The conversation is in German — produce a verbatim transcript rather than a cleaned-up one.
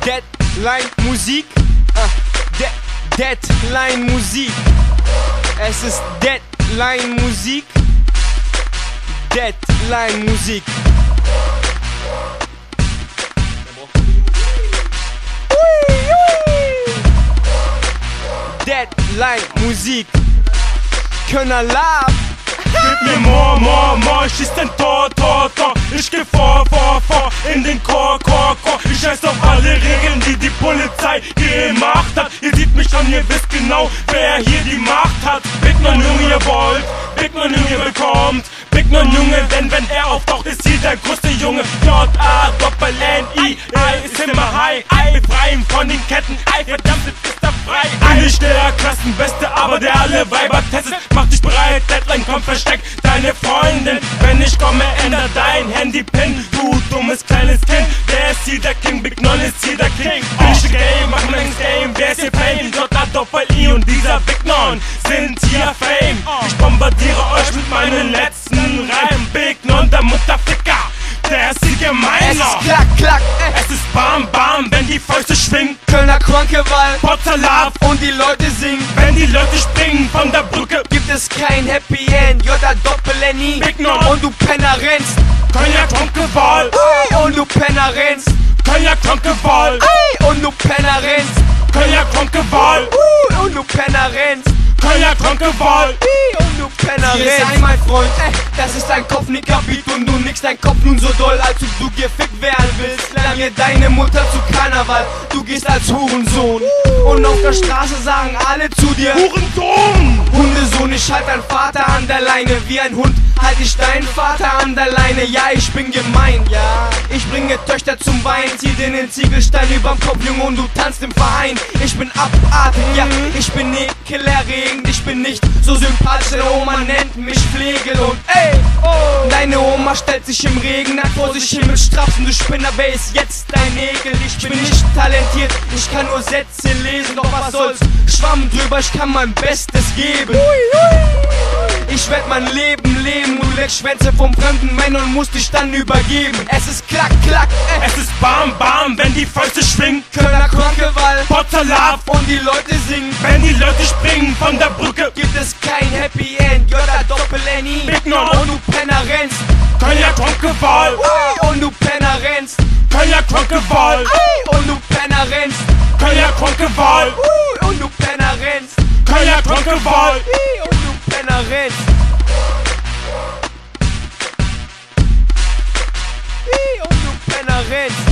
Deadline Musik, uh, De Deadline Musik. Es ist Deadline Musik, Deadline Musik. Deadline Musik. Könner Lab. Gib mir more, more, more, schieß den Tor, Tor, Tor. Ich geh vor, vor, vor, in den Chor, Chor, Chor. Ich scheiß auf alle Regeln, die die Polizei gemacht hat. Ihr seht mich schon, ihr wisst genau, wer hier die Macht hat. Big Man Junge, ihr wollt, Big Man Junge, ihr bekommt Big Man Junge, denn wenn er auftaucht, ist hier der größte Junge. J A Doppel N I I ist immer high, I befreien von den Ketten, I verdammt, ist da frei. Bin nicht der Klassenbeste, aber der alle Weiber testet. Mach dich bereit, Deadline, komm, versteck deine Freundin. Wenn ich komme, änder dein Handy-Pin, du dummes kleines Kind. Wer ist hier der King? Big Non ist hier der King. Finish the Game, mach ein Game, wer ist hier Fame? J A Doppel I und dieser Big Non sind hier Fame. Ich bombardiere euch mit meinen letzten Reim. Big Non, der Mutterficker, der ist hier gemeiner. Es ist klack, klack, äh. Es ist Bam, Bam, wenn die Fäuste schwingen. Kölner Quankewald, Potterlab und die Leute singen. Wenn die Leute springen von der Brücke, Gibt es kein Happy End, J A Doppel N I. Big Non. Und du Penner rennst. Kölner Quankewald, Ey, und du Penner rennst. Kölner Quankewald, Ey, und du Penner rennst. Kölner Quankewald, Ui, und du Penner rennst. Kölner Quankewald. Ui, und du Penner Hier rennst. ist ein, mein Freund, ey, das ist ein Kopfnickerbeat und du nickst dein Kopf nun so doll, als ob du gefickt werden willst. Lange deine Mutter zu Karneval, du gehst als Hurensohn. Und auf der Straße sagen alle zu dir: Hurensohn! Hundesohn, ich halt deinen Vater an der Leine. Wie ein Hund halt ich deinen Vater an der Leine. Ja, ich bin gemein, ja. Ich bringe Töchter zum Wein, zieh dir den Ziegelstein überm Kopf, Junge, und du tanzt im Verein. Ich bin abartig, ja, ich bin ekelerregend. Ich bin nicht so sympathisch, deine Oma nennt mich Flegel. Und ey, oh, deine Oma stellt sich im Regen, hat vor sich hin mit Strapsen, du Spinner, wer ist jetzt dein Ekel? Ich bin nicht talentiert, ich kann nur Sätze lesen, doch was soll's, Schwamm drüber, ich kann mein Bestes geben. Ich werd mein Leben leben, du leckst Schwänze von fremden Männern und musst dich dann übergeben. Es ist klack, klack, äh. Es ist Bam, Bam, wenn die Fäuste schwingen. Kölner Quankewald, Potterlab, und die Leute singen. wenn die Leute springen von der Brücke, Gibt es kein Happy End, J A Doppel N I. Big Non. Und du Penner rennst. Kölner Quankewald, Ui, und du Penner rennst. Kölner Quankewald, Ui, und du Penner rennst. Kölner Quankewald, Ui, und du Penner rennst. Kölner Quankewald. Ui, und du Penner rennst. Ui, und du Penner rennst.